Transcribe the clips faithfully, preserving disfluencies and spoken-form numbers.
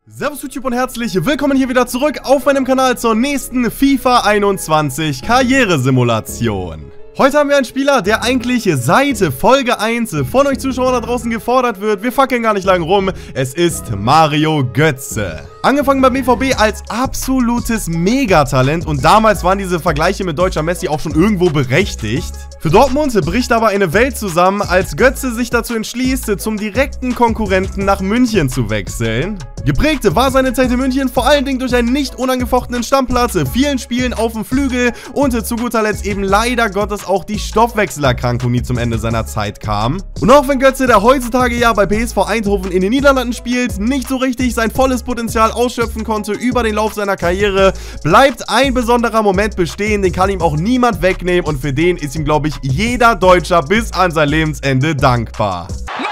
Servus YouTube und herzlich willkommen hier wieder zurück auf meinem Kanal zur nächsten FIFA einundzwanzig Karrieresimulation. Heute haben wir einen Spieler, der eigentlich seit Folge eins von euch Zuschauern da draußen gefordert wird. Wir fackeln gar nicht lange rum. Es ist Mario Götze. Angefangen beim B V B als absolutes Megatalent und damals waren diese Vergleiche mit deutscher Messi auch schon irgendwo berechtigt. Für Dortmund bricht aber eine Welt zusammen, als Götze sich dazu entschließt, zum direkten Konkurrenten nach München zu wechseln. Geprägt war seine Zeit in München vor allen Dingen durch einen nicht unangefochtenen Stammplatz, vielen Spielen auf dem Flügel und zu guter Letzt eben leider Gottes auch die Stoffwechselerkrankung, die zum Ende seiner Zeit kam. Und auch wenn Götze, der heutzutage ja bei P S V Eindhoven in den Niederlanden spielt, nicht so richtig sein volles Potenzial ausschöpfen konnte über den Lauf seiner Karriere, bleibt ein besonderer Moment bestehen, den kann ihm auch niemand wegnehmen und für den ist ihm, glaube ich, jeder Deutscher bis an sein Lebensende dankbar.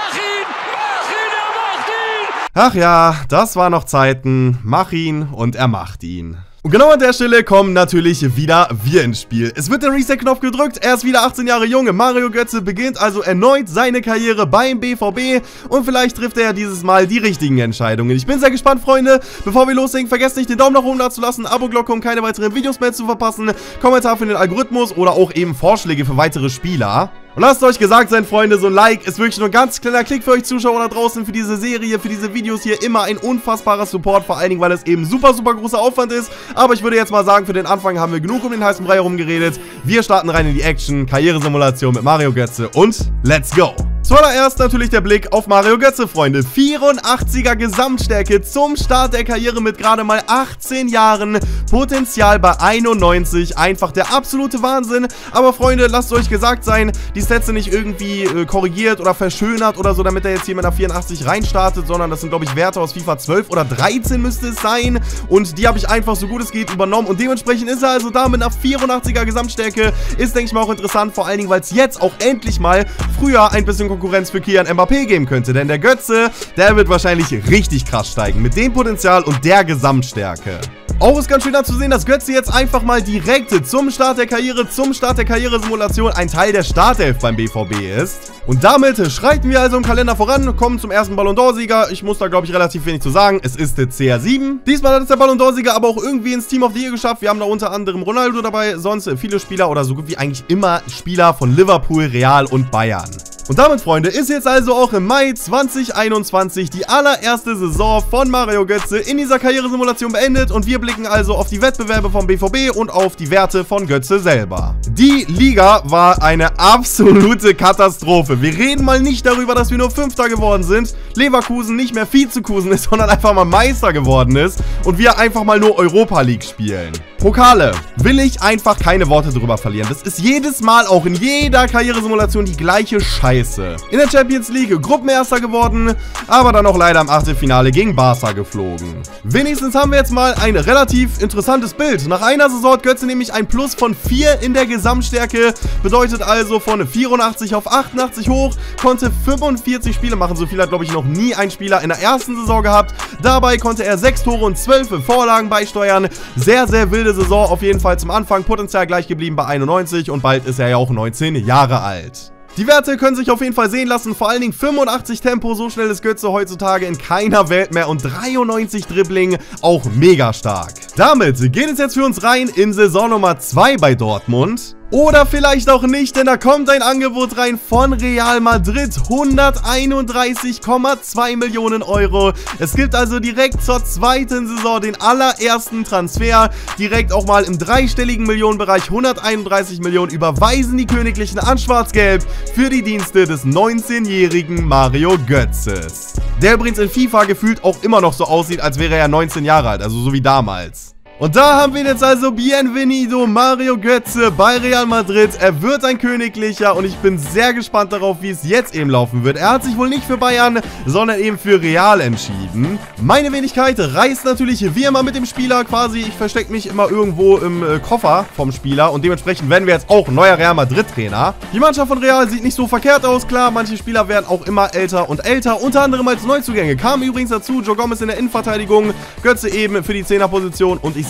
Ach ja, das waren noch Zeiten. Mach ihn und er macht ihn. Und genau an der Stelle kommen natürlich wieder wir ins Spiel. Es wird der Reset-Knopf gedrückt, er ist wieder achtzehn Jahre jung. Mario Götze beginnt also erneut seine Karriere beim B V B und vielleicht trifft er ja dieses Mal die richtigen Entscheidungen. Ich bin sehr gespannt, Freunde. Bevor wir loslegen, vergesst nicht, den Daumen nach oben da zu lassen, Abo-Glocke, um keine weiteren Videos mehr zu verpassen, Kommentar für den Algorithmus oder auch eben Vorschläge für weitere Spieler. Und lasst euch gesagt sein, Freunde, so ein Like ist wirklich nur ein ganz kleiner Klick für euch Zuschauer da draußen, für diese Serie, für diese Videos hier immer ein unfassbarer Support, vor allen Dingen, weil es eben super, super großer Aufwand ist. Aber ich würde jetzt mal sagen, für den Anfang haben wir genug um den heißen Brei herumgeredet. Wir starten rein in die Action, Karrieresimulation mit Mario Götze und let's go! Zuallererst natürlich der Blick auf Mario Götze, Freunde. vierundachtziger Gesamtstärke zum Start der Karriere mit gerade mal achtzehn Jahren. Potenzial bei einundneunzig. Einfach der absolute Wahnsinn. Aber Freunde, lasst euch gesagt sein, die Stats sind nicht irgendwie äh, korrigiert oder verschönert oder so, damit er jetzt hier mit einer vierundachtzig reinstartet, sondern das sind, glaube ich, Werte aus FIFA zwölf oder dreizehn müsste es sein. Und die habe ich einfach so gut es geht übernommen. Und dementsprechend ist er also da mit einer vierundachtziger Gesamtstärke. Ist, denke ich mal, auch interessant, vor allen Dingen, weil es jetzt auch endlich mal früher ein bisschen Konkurrenz für Kylian Mbappé geben könnte, denn der Götze, der wird wahrscheinlich richtig krass steigen, mit dem Potenzial und der Gesamtstärke. Auch ist ganz schön da zu sehen, dass Götze jetzt einfach mal direkt zum Start der Karriere, zum Start der Karrieresimulation ein Teil der Startelf beim B V B ist. Und damit schreiten wir also im Kalender voran, kommen zum ersten Ballon d'Or-Sieger. Ich muss da, glaube ich, relativ wenig zu sagen. Es ist der C R sieben. Diesmal hat es der Ballon d'Or-Sieger aber auch irgendwie ins Team of the Year geschafft. Wir haben da unter anderem Ronaldo dabei, sonst viele Spieler oder so gut wie eigentlich immer Spieler von Liverpool, Real und Bayern. Und damit, Freunde, ist jetzt also auch im Mai zweitausendeinundzwanzig die allererste Saison von Mario Götze in dieser Karrieresimulation beendet und wir blicken also auf die Wettbewerbe vom B V B und auf die Werte von Götze selber. Die Liga war eine absolute Katastrophe. Wir reden mal nicht darüber, dass wir nur Fünfter geworden sind, Leverkusen nicht mehr Vizekusen ist, sondern einfach mal Meister geworden ist und wir einfach mal nur Europa League spielen. Pokale, will ich einfach keine Worte drüber verlieren. Das ist jedes Mal auch in jeder Karrieresimulation die gleiche Scheiße. In der Champions League Gruppenerster geworden, aber dann auch leider im Achtelfinale gegen Barca geflogen. Wenigstens haben wir jetzt mal ein relativ interessantes Bild. Nach einer Saison hat Götze nämlich ein Plus von vier in der Gesamtstärke, bedeutet also von vierundachtzig auf achtundachtzig hoch, konnte fünfundvierzig Spiele machen, so viel hat, glaube ich, noch nie ein Spieler in der ersten Saison gehabt. Dabei konnte er sechs Tore und zwölf Vorlagen beisteuern. Sehr, sehr wilde Saison auf jeden Fall zum Anfang, Potenzial gleich geblieben bei einundneunzig und bald ist er ja auch neunzehn Jahre alt. Die Werte können sich auf jeden Fall sehen lassen, vor allen Dingen fünfundachtzig Tempo, so schnell ist Götze heutzutage in keiner Welt mehr und dreiundneunzig Dribbling, auch mega stark. Damit geht es jetzt für uns rein in Saison Nummer zwei bei Dortmund. Oder vielleicht auch nicht, denn da kommt ein Angebot rein von Real Madrid, hunderteinunddreißig Komma zwei Millionen Euro. Es gibt also direkt zur zweiten Saison den allerersten Transfer, direkt auch mal im dreistelligen Millionenbereich, hunderteinunddreißig Millionen überweisen die Königlichen an Schwarz-Gelb für die Dienste des neunzehnjährigen Mario Götzes. Der übrigens in FIFA gefühlt auch immer noch so aussieht, als wäre er neunzehn Jahre alt, also so wie damals. Und da haben wir jetzt also Bienvenido Mario Götze bei Real Madrid. Er wird ein Königlicher und ich bin sehr gespannt darauf, wie es jetzt eben laufen wird. Er hat sich wohl nicht für Bayern, sondern eben für Real entschieden. Meine Wenigkeit reist natürlich wie immer mit dem Spieler quasi. Ich verstecke mich immer irgendwo im äh, Koffer vom Spieler und dementsprechend werden wir jetzt auch neuer Real Madrid Trainer. Die Mannschaft von Real sieht nicht so verkehrt aus, klar. Manche Spieler werden auch immer älter und älter. Unter anderem als Neuzugänge kamen übrigens dazu Joe Gomez in der Innenverteidigung, Götze eben für die Zehnerposition und ich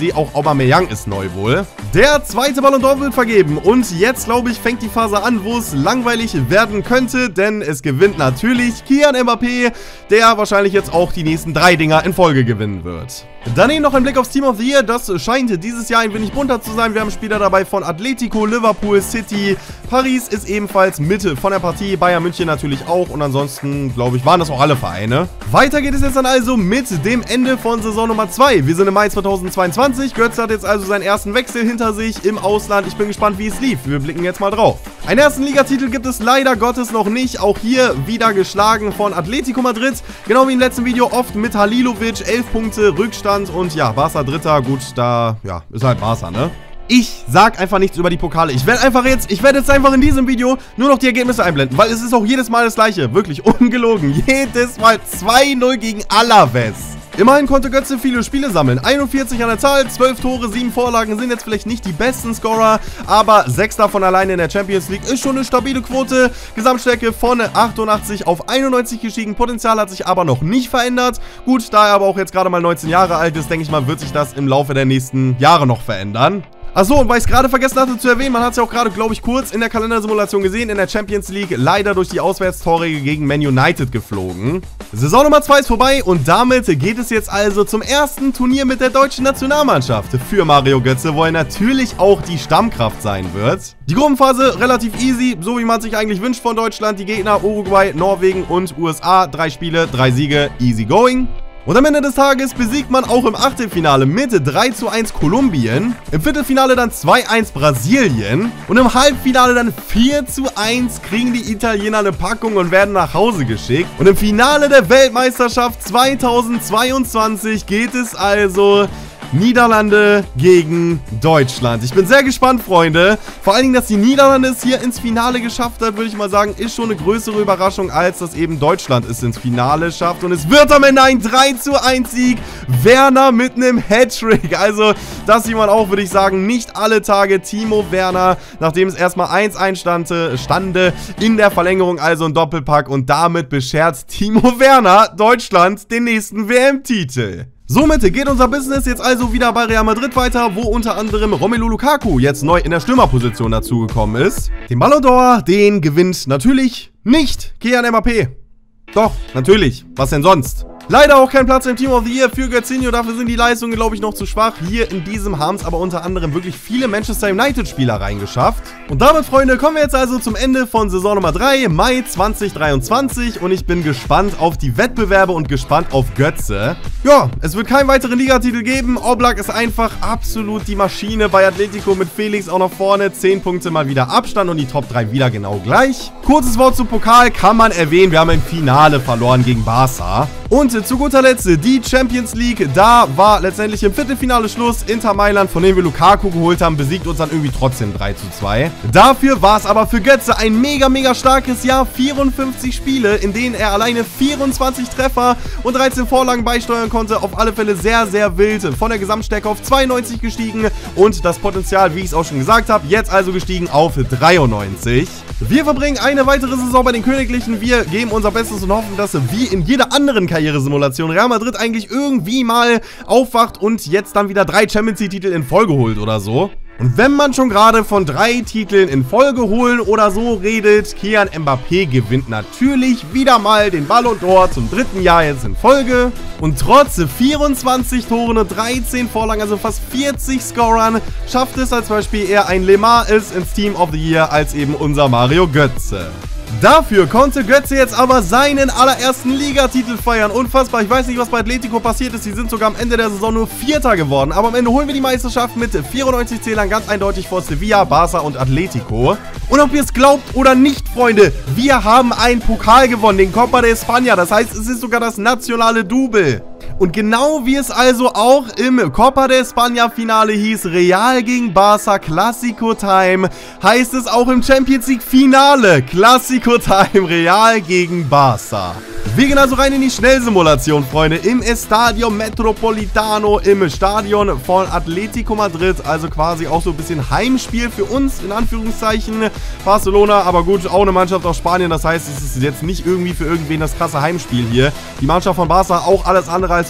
sehe auch Aubameyang ist neu wohl. Der zweite Ballon d'Or wird vergeben und jetzt, glaube ich, fängt die Phase an, wo es langweilig werden könnte, denn es gewinnt natürlich Kylian Mbappé, der wahrscheinlich jetzt auch die nächsten drei Dinger in Folge gewinnen wird. Daneben noch ein Blick aufs Team of the Year, das scheint dieses Jahr ein wenig bunter zu sein. Wir haben Spieler dabei von Atletico, Liverpool, City, Paris ist ebenfalls Mitte von der Partie, Bayern München natürlich auch und ansonsten, glaube ich, waren das auch alle Vereine. Weiter geht es jetzt dann also mit dem Ende von Saison Nummer zwei. Wir sind im Mai zweitausendzweiundzwanzig, Götze hat jetzt also seinen ersten Wechsel hinter sich im Ausland. Ich bin gespannt, wie es lief. Wir blicken jetzt mal drauf. Einen ersten Ligatitel gibt es leider Gottes noch nicht, auch hier wieder geschlagen von Atletico Madrid, genau wie im letzten Video oft mit Halilovic, elf Punkte Rückstand. Und ja, Barca Dritter, gut, da, ja, ist halt Barca, ne? Ich sag einfach nichts über die Pokale. Ich werde einfach jetzt, ich werde jetzt einfach in diesem Video nur noch die Ergebnisse einblenden, weil es ist auch jedes Mal das gleiche. Wirklich ungelogen. Jedes Mal zwei null gegen Alaves. Immerhin konnte Götze viele Spiele sammeln. einundvierzig an der Zahl, zwölf Tore, sieben Vorlagen sind jetzt vielleicht nicht die besten Scorer, aber sechs davon alleine in der Champions League ist schon eine stabile Quote. Gesamtstärke von achtundachtzig auf einundneunzig gestiegen, Potenzial hat sich aber noch nicht verändert. Gut, da er aber auch jetzt gerade mal neunzehn Jahre alt ist, denke ich mal, wird sich das im Laufe der nächsten Jahre noch verändern. Achso, und weil ich es gerade vergessen hatte zu erwähnen, man hat es ja auch gerade, glaube ich, kurz in der Kalendersimulation gesehen, in der Champions League leider durch die Auswärtstore gegen Man United geflogen. Saison Nummer zwei ist vorbei und damit geht es jetzt also zum ersten Turnier mit der deutschen Nationalmannschaft für Mario Götze, wo er natürlich auch die Stammkraft sein wird. Die Gruppenphase relativ easy, so wie man sich eigentlich wünscht von Deutschland. Die Gegner Uruguay, Norwegen und U S A, drei Spiele, drei Siege, easy going. Und am Ende des Tages besiegt man auch im Achtelfinale mit drei zu eins Kolumbien, im Viertelfinale dann zwei eins Brasilien und im Halbfinale dann vier zu eins kriegen die Italiener eine Packung und werden nach Hause geschickt. Und im Finale der Weltmeisterschaft zweitausendzweiundzwanzig geht es also Niederlande gegen Deutschland. Ich bin sehr gespannt, Freunde. Vor allen Dingen, dass die Niederlande es hier ins Finale geschafft hat, würde ich mal sagen, ist schon eine größere Überraschung, als dass eben Deutschland es ins Finale schafft. Und es wird am Ende ein drei zu eins Sieg. Werner mit einem Hattrick. Also, das sieht man auch, würde ich sagen, nicht alle Tage. Timo Werner, nachdem es erstmal eins eins stande, stande in der Verlängerung, also ein Doppelpack. Und damit beschert Timo Werner Deutschland den nächsten W M-Titel. Somit geht unser Business jetzt also wieder bei Real Madrid weiter, wo unter anderem Romelu Lukaku jetzt neu in der Stürmerposition dazugekommen ist. Den Ballon d'Or, den gewinnt natürlich nicht Kylian Mbappé. Doch, natürlich. Was denn sonst? Leider auch kein Platz im Team of the Year für Götzinho, dafür sind die Leistungen, glaube ich, noch zu schwach. Hier in diesem haben es aber unter anderem wirklich viele Manchester United-Spieler reingeschafft. Und damit, Freunde, kommen wir jetzt also zum Ende von Saison Nummer drei, Mai zweitausenddreiundzwanzig. Und ich bin gespannt auf die Wettbewerbe und gespannt auf Götze. Ja, es wird keinen weiteren Ligatitel geben. Oblak ist einfach absolut die Maschine bei Atletico mit Felix auch noch vorne. zehn Punkte mal wieder Abstand und die Top drei wieder genau gleich. Kurzes Wort zum Pokal kann man erwähnen. Wir haben im Finale verloren gegen Barca. Und zu guter Letzt die Champions League. Da war letztendlich im Viertelfinale Schluss. Inter Mailand, von dem wir Lukaku geholt haben, besiegt uns dann irgendwie trotzdem drei zu zwei. Dafür war es aber für Götze ein mega, mega starkes Jahr. vierundfünfzig Spiele, in denen er alleine vierundzwanzig Treffer und dreizehn Vorlagen beisteuern konnte. Auf alle Fälle sehr, sehr wild. Von der Gesamtstärke auf zweiundneunzig gestiegen. Und das Potenzial, wie ich es auch schon gesagt habe, jetzt also gestiegen auf dreiundneunzig. Wir verbringen eine weitere Saison bei den Königlichen. Wir geben unser Bestes und hoffen, dass wie in jeder anderen Karrieresimulation Real Madrid eigentlich irgendwie mal aufwacht und jetzt dann wieder drei Champions League-Titel in Folge holt oder so. Und wenn man schon gerade von drei Titeln in Folge holen oder so redet, Kylian Mbappé gewinnt natürlich wieder mal den Ballon d'Or zum dritten Jahr jetzt in Folge. Und trotz vierundzwanzig Toren und dreizehn Vorlagen, also fast vierzig Scorern, schafft es als Beispiel eher ein Lemar ist ins Team of the Year als eben unser Mario Götze. Dafür konnte Götze jetzt aber seinen allerersten Ligatitel feiern. Unfassbar. Ich weiß nicht, was bei Atletico passiert ist. Die sind sogar am Ende der Saison nur Vierter geworden. Aber am Ende holen wir die Meisterschaft mit vierundneunzig Zählern ganz eindeutig vor Sevilla, Barca und Atletico. Und ob ihr es glaubt oder nicht, Freunde, wir haben einen Pokal gewonnen, den Copa de España. Das heißt, es ist sogar das nationale Double. Und genau wie es also auch im Copa de España Finale hieß, Real gegen Barca, Classico Time, heißt es auch im Champions League Finale, Classico Time, Real gegen Barca. Wir gehen also rein in die Schnellsimulation, Freunde, im Estadio Metropolitano, im Stadion von Atletico Madrid, also quasi auch so ein bisschen Heimspiel für uns, in Anführungszeichen, Barcelona, aber gut, auch eine Mannschaft aus Spanien, das heißt, es ist jetzt nicht irgendwie für irgendwen das krasse Heimspiel hier. Die Mannschaft von Barca auch alles andere als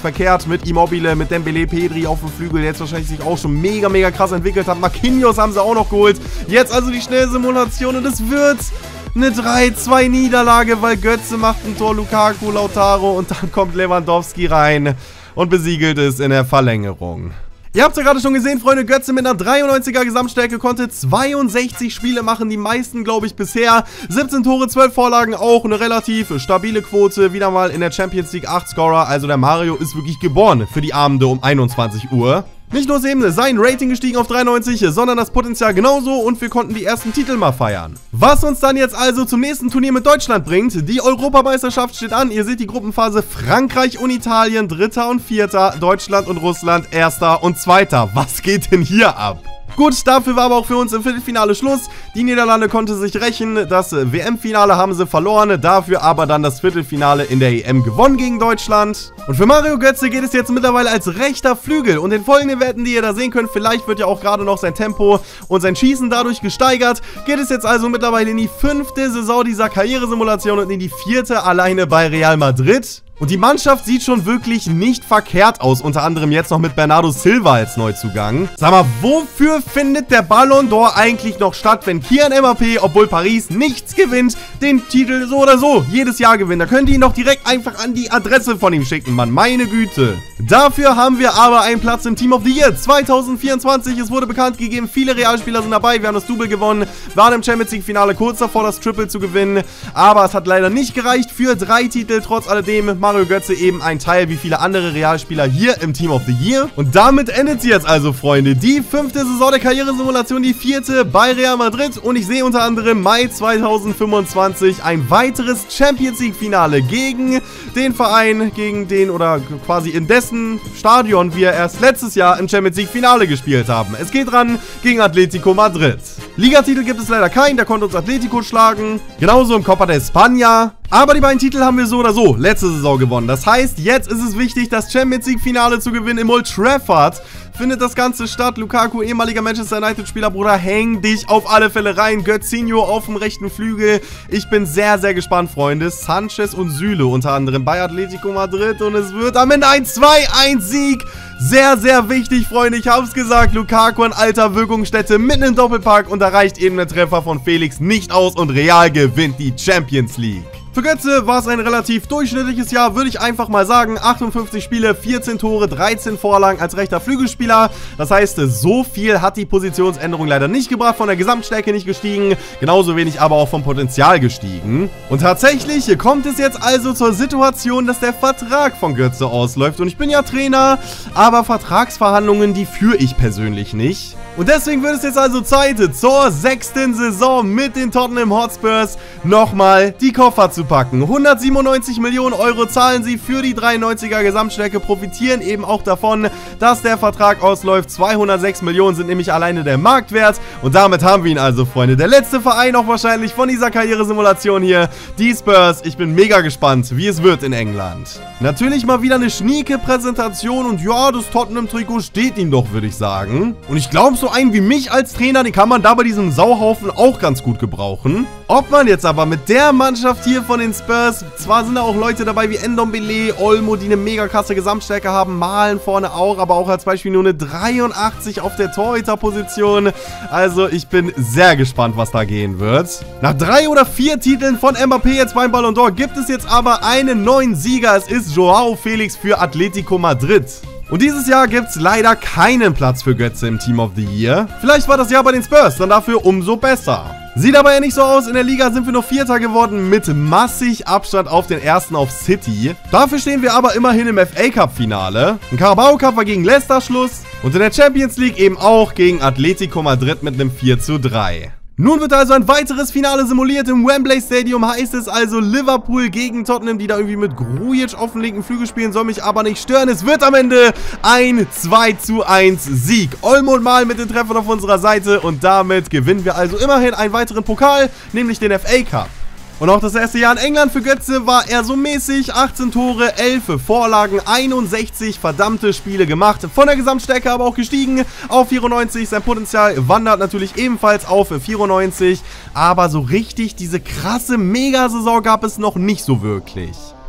verkehrt mit Immobile, mit Dembele, Pedri auf dem Flügel, der jetzt wahrscheinlich sich auch schon mega, mega krass entwickelt hat. Marquinhos haben sie auch noch geholt. Jetzt also die Schnellsimulation und es wird eine drei zwei Niederlage, weil Götze macht ein Tor, Lukaku, Lautaro und dann kommt Lewandowski rein und besiegelt es in der Verlängerung. Ihr habt es ja gerade schon gesehen, Freunde, Götze mit einer dreiundneunziger Gesamtstärke konnte zweiundsechzig Spiele machen, die meisten, glaube ich, bisher. siebzehn Tore, zwölf Vorlagen, auch eine relativ stabile Quote, wieder mal in der Champions League acht Scorer, also der Mario ist wirklich geboren für die Abende um einundzwanzig Uhr. Nicht nur ist eben sein Rating gestiegen auf dreiundneunzig, sondern das Potenzial genauso und wir konnten die ersten Titel mal feiern. Was uns dann jetzt also zum nächsten Turnier mit Deutschland bringt, die Europameisterschaft steht an. Ihr seht die Gruppenphase Frankreich und Italien, Dritter und Vierter, Deutschland und Russland, Erster und Zweiter. Was geht denn hier ab? Gut, dafür war aber auch für uns im Viertelfinale Schluss. Die Niederlande konnte sich rächen, das W M-Finale haben sie verloren, dafür aber dann das Viertelfinale in der E M gewonnen gegen Deutschland. Und für Mario Götze geht es jetzt mittlerweile als rechter Flügel und in folgenden Werten, die ihr da sehen könnt, vielleicht wird ja auch gerade noch sein Tempo und sein Schießen dadurch gesteigert, geht es jetzt also mittlerweile in die fünfte Saison dieser Karrieresimulation und in die vierte alleine bei Real Madrid. Und die Mannschaft sieht schon wirklich nicht verkehrt aus, unter anderem jetzt noch mit Bernardo Silva als Neuzugang. Sag mal, wofür findet der Ballon d'Or eigentlich noch statt, wenn Kylian Mbappé, obwohl Paris nichts gewinnt, den Titel so oder so jedes Jahr gewinnt? Da könnt ihr ihn doch direkt einfach an die Adresse von ihm schicken, Mann, meine Güte. Dafür haben wir aber einen Platz im Team of the Year zweitausendvierundzwanzig. Es wurde bekannt gegeben, viele Realspieler sind dabei, wir haben das Double gewonnen, waren im Champions League Finale kurz davor, das Triple zu gewinnen, aber es hat leider nicht gereicht für drei Titel, trotz alledem Mario Götze eben ein Teil wie viele andere Realspieler hier im Team of the Year. Und damit endet sie jetzt also, Freunde. Die fünfte Saison der Karrieresimulation, die vierte bei Real Madrid. Und ich sehe unter anderem Mai zweitausendfünfundzwanzig ein weiteres Champions League Finale gegen den Verein, gegen den oder quasi in dessen Stadion wir erst letztes Jahr im Champions League Finale gespielt haben. Es geht ran gegen Atletico Madrid. Ligatitel gibt es leider keinen, da konnte uns Atletico schlagen. Genauso im Copa de España. Aber die beiden Titel haben wir so oder so letzte Saison gewonnen. Das heißt, jetzt ist es wichtig, das Champions League Finale zu gewinnen im Old Trafford. Findet das Ganze statt. Lukaku, ehemaliger Manchester United Spieler, Bruder, häng dich auf alle Fälle rein. Götzinho auf dem rechten Flügel. Ich bin sehr, sehr gespannt, Freunde. Sanchez und Süle unter anderem bei Atletico Madrid. Und es wird am Ende ein zwei eins Sieg. Sehr, sehr wichtig, Freunde. Ich hab's gesagt. Lukaku an alter Wirkungsstätte mitten im Doppelpack. Und da reicht eben der Treffer von Felix nicht aus. Und Real gewinnt die Champions League. Für Götze war es ein relativ durchschnittliches Jahr, würde ich einfach mal sagen. achtundfünfzig Spiele, vierzehn Tore, dreizehn Vorlagen als rechter Flügelspieler. Das heißt, so viel hat die Positionsänderung leider nicht gebracht, von der Gesamtstärke nicht gestiegen, genauso wenig aber auch vom Potenzial gestiegen. Und tatsächlich kommt es jetzt also zur Situation, dass der Vertrag von Götze ausläuft. Und ich bin ja Trainer, aber Vertragsverhandlungen, die führe ich persönlich nicht. Und deswegen wird es jetzt also Zeit, zur sechsten Saison mit den Tottenham Hotspurs nochmal die Koffer zu packen. hundertsiebenundneunzig Millionen Euro zahlen sie für die dreiundneunziger Gesamtstärke, profitieren eben auch davon, dass der Vertrag ausläuft. zweihundertsechs Millionen sind nämlich alleine der Marktwert und damit haben wir ihn also, Freunde. Der letzte Verein auch wahrscheinlich von dieser Karrieresimulation hier, die Spurs. Ich bin mega gespannt, wie es wird in England. Natürlich mal wieder eine schnieke Präsentation und ja, das Tottenham-Trikot steht ihm doch, würde ich sagen. Und ich glaube, so einen wie mich als Trainer, den kann man da bei diesem Sauhaufen auch ganz gut gebrauchen. Ob man jetzt aber mit der Mannschaft hier von den Spurs, zwar sind da auch Leute dabei wie Ndombele, Olmo, die eine mega krasse Gesamtstärke haben, Malen vorne auch, aber auch als Beispiel nur eine dreiundachtzig auf der Torhüterposition. Also ich bin sehr gespannt, was da gehen wird. Nach drei oder vier Titeln von Mbappé jetzt beim Ballon d'Or gibt es jetzt aber einen neuen Sieger. Es ist Joao Felix für Atletico Madrid. Und dieses Jahr gibt es leider keinen Platz für Götze im Team of the Year. Vielleicht war das Jahr bei den Spurs dann dafür umso besser. Sieht aber ja nicht so aus. In der Liga sind wir nur Vierter geworden mit massig Abstand auf den ersten auf City. Dafür stehen wir aber immerhin im F A Cup Finale. Im Carabao Cup war gegen Leicester Schluss. Und in der Champions League eben auch gegen Atletico Madrid mit einem vier zu drei. Nun wird also ein weiteres Finale simuliert im Wembley Stadium, heißt es also Liverpool gegen Tottenham, die da irgendwie mit Grujic auf dem linken Flügel spielen, soll mich aber nicht stören. Es wird am Ende ein zwei zu eins Sieg. Olmo und Mal mit den Treffern auf unserer Seite und damit gewinnen wir also immerhin einen weiteren Pokal, nämlich den F A Cup. Und auch das erste Jahr in England für Götze war eher so mäßig. achtzehn Tore, elf Vorlagen, einundsechzig verdammte Spiele gemacht. Von der Gesamtstärke aber auch gestiegen auf vierundneunzig. Sein Potenzial wandert natürlich ebenfalls auf vierundneunzig. Aber so richtig diese krasse Mega-Saison gab es noch nicht so wirklich.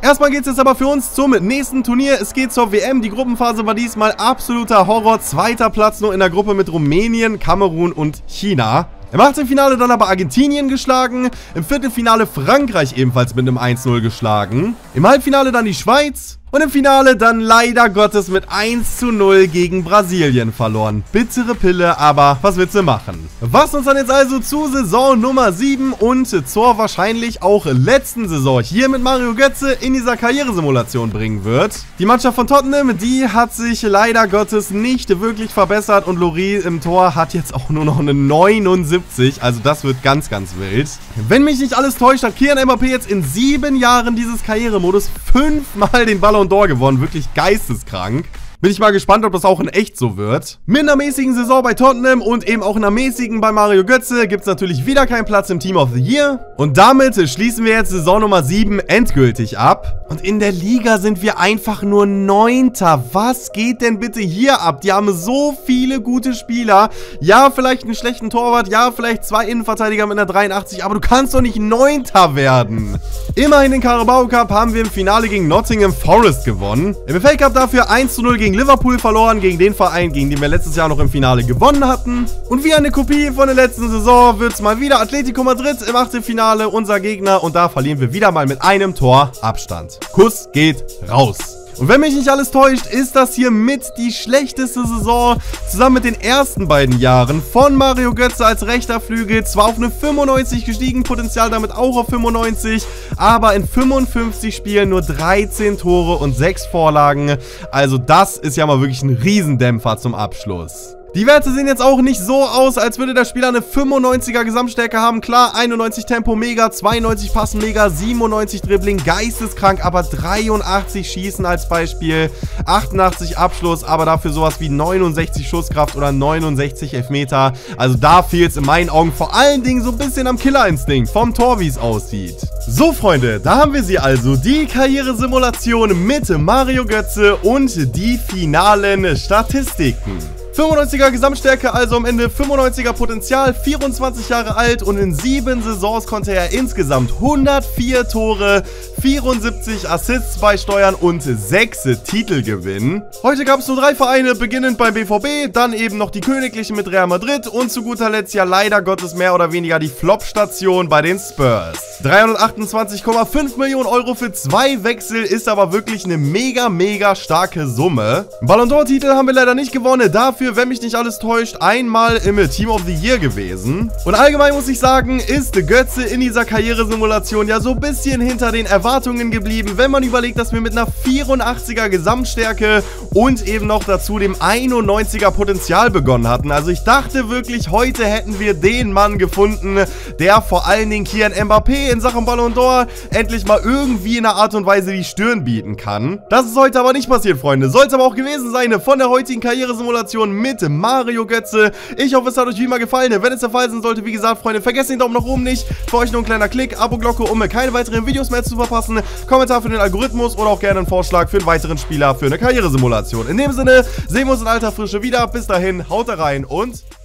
Erstmal geht es jetzt aber für uns zum nächsten Turnier. Es geht zur W M. Die Gruppenphase war diesmal absoluter Horror. Zweiter Platz nur in der Gruppe mit Rumänien, Kamerun und China. Im Achtelfinale dann aber Argentinien geschlagen, im Viertelfinale Frankreich ebenfalls mit einem eins null geschlagen, im Halbfinale dann die Schweiz und im Finale dann leider Gottes mit eins zu null gegen Brasilien verloren. Bittere Pille, aber was willst du machen? Was uns dann jetzt also zu Saison Nummer sieben und zur wahrscheinlich auch letzten Saison hier mit Mario Götze in dieser Karrieresimulation bringen wird. Die Mannschaft von Tottenham, die hat sich leider Gottes nicht wirklich verbessert und Lloris im Tor hat jetzt auch nur noch eine neunundsiebzig, also das wird ganz, ganz wild. Wenn mich nicht alles täuscht, hat Kylian Mbappé jetzt in sieben Jahren dieses Karrieremodus fünfmal den Ballon d'Or gewonnen, wirklich geisteskrank. Bin ich mal gespannt, ob das auch in echt so wird. Mit einer mäßigen Saison bei Tottenham und eben auch einer mäßigen bei Mario Götze gibt es natürlich wieder keinen Platz im Team of the Year. Und damit schließen wir jetzt Saison Nummer sieben endgültig ab. Und in der Liga sind wir einfach nur Neunter. Was geht denn bitte hier ab? Die haben so viele gute Spieler. Ja, vielleicht einen schlechten Torwart. Ja, vielleicht zwei Innenverteidiger mit einer dreiundachtzig. Aber du kannst doch nicht Neunter werden. Immerhin den Carabao Cup haben wir im Finale gegen Nottingham Forest gewonnen. Im F A Cup dafür eins zu null gegen Liverpool verloren, gegen den Verein, gegen den wir letztes Jahr noch im Finale gewonnen hatten. Und wie eine Kopie von der letzten Saison wird es mal wieder Atletico Madrid im Achtelfinale, unser Gegner. Und da verlieren wir wieder mal mit einem Tor Abstand. Kuss geht raus. Und wenn mich nicht alles täuscht, ist das hier mit die schlechteste Saison zusammen mit den ersten beiden Jahren von Mario Götze als rechter Flügel. Zwar auf eine fünfundneunzig gestiegen, Potenzial damit auch auf fünfundneunzig, aber in fünfundfünfzig Spielen nur dreizehn Tore und sechs Vorlagen. Also das ist ja mal wirklich ein Riesendämpfer zum Abschluss. Die Werte sehen jetzt auch nicht so aus, als würde der Spieler eine fünfundneunziger Gesamtstärke haben. Klar, einundneunzig Tempo mega, zweiundneunzig Passen mega, siebenundneunzig Dribbling, geisteskrank, aber dreiundachtzig Schießen als Beispiel, achtundachtzig Abschluss, aber dafür sowas wie neunundsechzig Schusskraft oder neunundsechzig Elfmeter. Also da fehlt es in meinen Augen vor allen Dingen so ein bisschen am Killerinstinkt vom Tor, wie es aussieht. So Freunde, da haben wir sie also, die Karrieresimulation mit Mario Götze und die finalen Statistiken. fünfundneunziger Gesamtstärke, also am Ende fünfundneunziger Potenzial, vierundzwanzig Jahre alt und in sieben Saisons konnte er insgesamt hundertvier Tore, vierundsiebzig Assists beisteuern und sechs Titel gewinnen. Heute gab es nur drei Vereine, beginnend beim B V B, dann eben noch die Königlichen mit Real Madrid und zu guter Letzt ja leider Gottes mehr oder weniger die Flop-Station bei den Spurs. dreihundertachtundzwanzig Komma fünf Millionen Euro für zwei Wechsel ist aber wirklich eine mega, mega starke Summe. Ballon d'Or-Titel haben wir leider nicht gewonnen, dafür, wenn mich nicht alles täuscht, einmal im Team of the Year gewesen. Und allgemein muss ich sagen, ist Götze in dieser Karrieresimulation ja so ein bisschen hinter den Erwartungen geblieben, wenn man überlegt, dass wir mit einer vierundachtziger Gesamtstärke und eben noch dazu dem einundneunziger Potenzial begonnen hatten. Also ich dachte wirklich, heute hätten wir den Mann gefunden, der vor allen Dingen Kylian Mbappé in Sachen Ballon d'Or endlich mal irgendwie in einer Art und Weise die Stirn bieten kann. Das ist heute aber nicht passiert, Freunde. Sollte aber auch gewesen sein von der heutigen Karrieresimulation mit Mario Götze. Ich hoffe, es hat euch wie immer gefallen. Wenn es der Fall sein sollte, wie gesagt, Freunde, vergesst den Daumen nach oben nicht. Für euch nur ein kleiner Klick, Abo-Glocke, um keine weiteren Videos mehr zu verpassen. Kommentar für den Algorithmus oder auch gerne einen Vorschlag für einen weiteren Spieler für eine Karrieresimulation. In dem Sinne, sehen wir uns in alter Frische wieder. Bis dahin, haut rein und